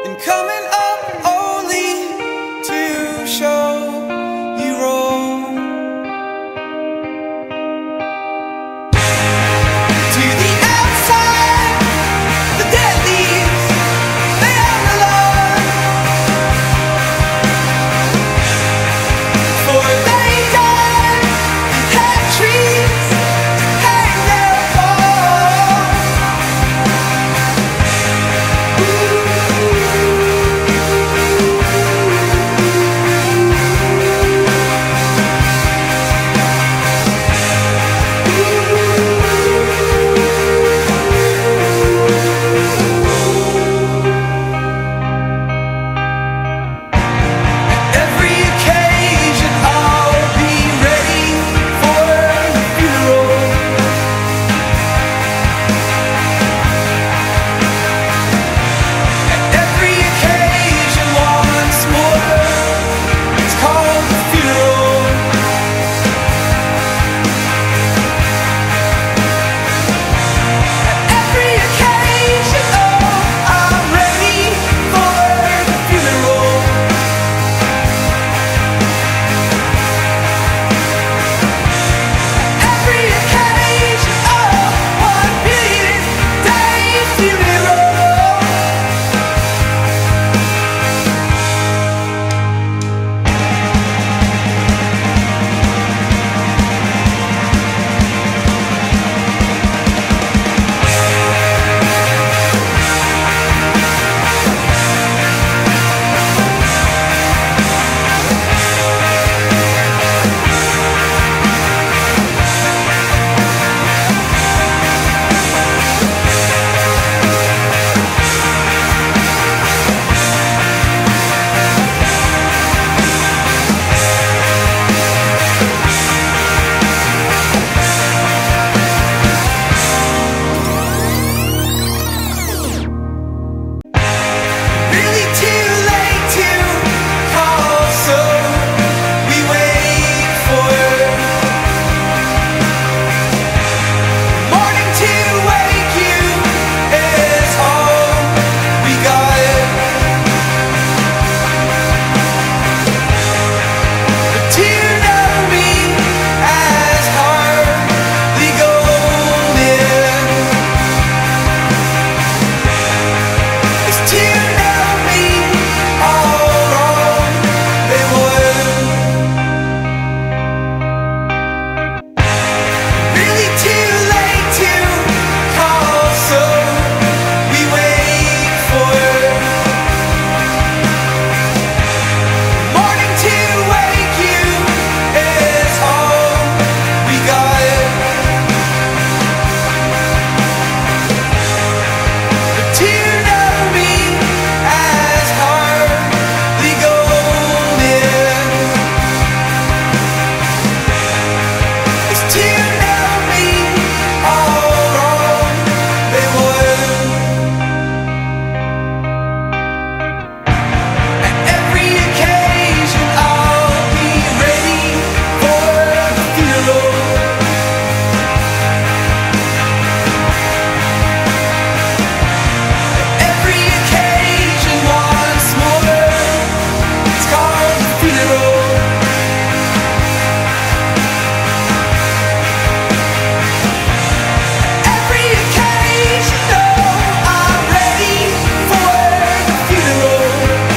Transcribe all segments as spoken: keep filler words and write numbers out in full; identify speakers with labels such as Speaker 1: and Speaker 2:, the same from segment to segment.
Speaker 1: and coming up only to show you wrong. To the outside, the dead leaves, they are alone, for they die and have trees hang their fall. Every occasion I'll be ready for the funeral. Every occasion once more, it's called the funeral. Every occasion, oh, I'm ready for the funeral. Every occasion, oh, one billion days funeral. Really too late to call, so we wait for morning to wake you is all we got. But to know me as hardly golden is to know me all wrong. They would really too late to call, so we wait for morning to wake you is all we got. But to know me as hardly golden is to know me all wrong. They would. At every occasion I'll be ready for the funeral. Every occasion once more, it's called the funeral. Every occasion, oh, I'm ready for the funeral.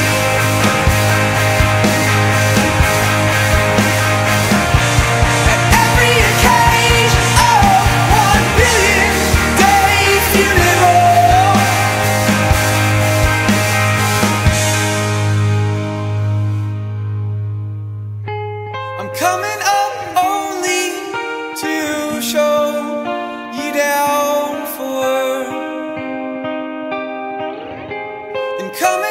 Speaker 1: Every occasion, oh, one billion day funeral. I'm coming up only to show you down for and coming